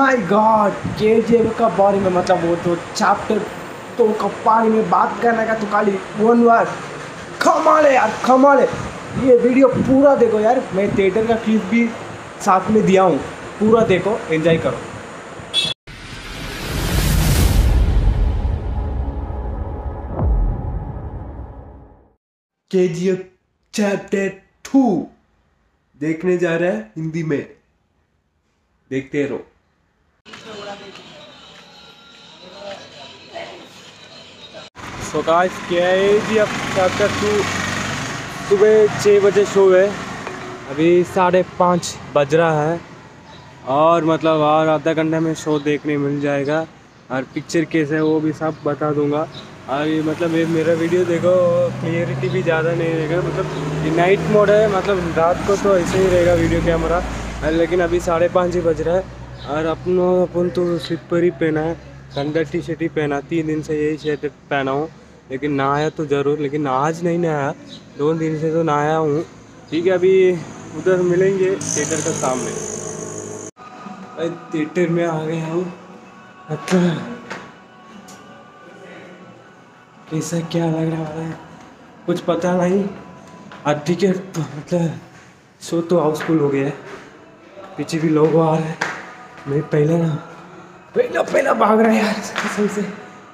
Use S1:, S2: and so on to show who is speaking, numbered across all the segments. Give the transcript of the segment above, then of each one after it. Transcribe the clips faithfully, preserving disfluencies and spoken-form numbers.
S1: My God, KGF का बारे में मतलब वो तो चैप्टर तो का बारे में बात करने का तो खाली वन वर्ड कमाल है यार, कमाल है। ये वीडियो पूरा देखो यार, मैं थिएटर का क्लिप भी साथ में दिया हूँ, पूरा देखो, एंजॉय करो। केजीएफ चैप्टर टू देखने जा रहा है हिंदी में, देखते रहो। So guys, KGF chapter two सुबह छः बजे शो है, अभी साढ़े पाँच बज रहा है और मतलब और आधा घंटे में शो देखने मिल जाएगा और पिक्चर कैसे है वो भी सब बता दूंगा। और ये मतलब ये मेरा वीडियो देखो, क्लियरिटी भी ज़्यादा नहीं रहेगा, मतलब ये नाइट मोड है, मतलब रात को तो ऐसे ही रहेगा वीडियो कैमरा। लेकिन अभी साढ़े पाँच ही बज रहा है और अपन अपन तो स्लीपर ही पहना है, ठंडा टी शर्ट ही पहना, तीन दिन से यही शर्ट पहना हूँ। लेकिन नहाया तो ज़रूर, लेकिन आज नहीं नहाया, दो दिन से तो नहाया हूँ। ठीक है, अभी उधर मिलेंगे थिएटर के सामने। थिएटर में आ गया हूँ, अच्छा कैसा क्या लग रहा है कुछ पता नहीं। और टिकट तो मतलब शो तो हाउसफुल हो गया है, पीछे भी लोग आ रहे हैं। मैं पहले ना पहला पहला भाग रहा है यार कसम से।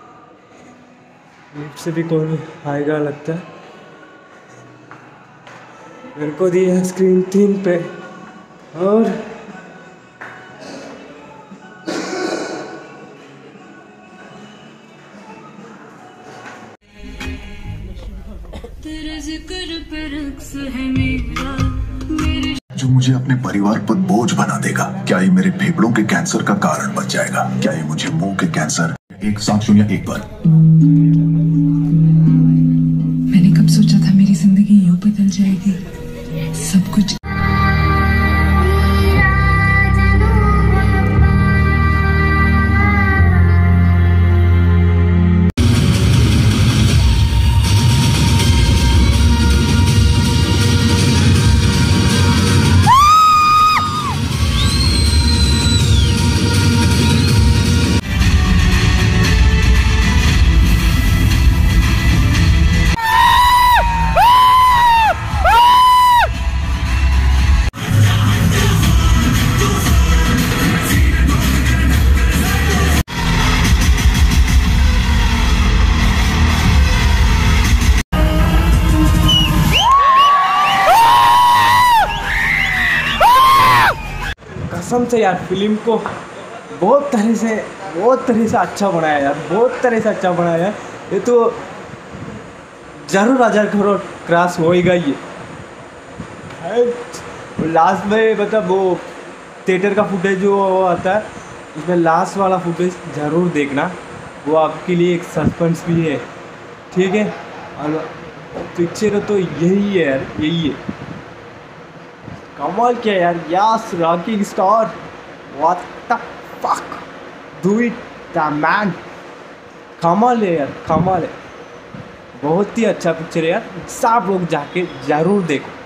S1: लिफ्ट से भी कौन आएगा लगता है, मेरे को दिया स्क्रीन तीन पे और
S2: जो मुझे अपने परिवार पर बोझ बना देगा। क्या ये मेरे फेफड़ों के कैंसर का कारण बन जाएगा? क्या ये मुझे मुंह के कैंसर? एक सात शून्य एक पर।
S3: मैंने कब सोचा था मेरी जिंदगी यूं बदल जाएगी, सब कुछ
S1: कसम से यार फिल्म को बहुत तरह से बहुत तरह से अच्छा बनाया यार, बहुत तरह से अच्छा बनाया है। ये तो जरूर हजार करोड़ क्रॉस होएगा ये। लास्ट में मतलब वो थिएटर का फुटेज जो वो आता है, इसमें लास्ट वाला फुटेज ज़रूर देखना, वो आपके लिए एक सस्पेंस भी है। ठीक है, और पिक्चर तो यही है यार, यही है। कमाल क्या यार, Yash rocking star, what the fuck, do it the man. कमाल है यार, कमाल है, बहुत ही अच्छा पिक्चर है यार, सब लोग जाके ज़रूर देखो।